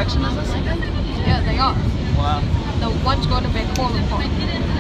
construction is this again? Yeah, they are. Wow. The one's going to be a corner pond.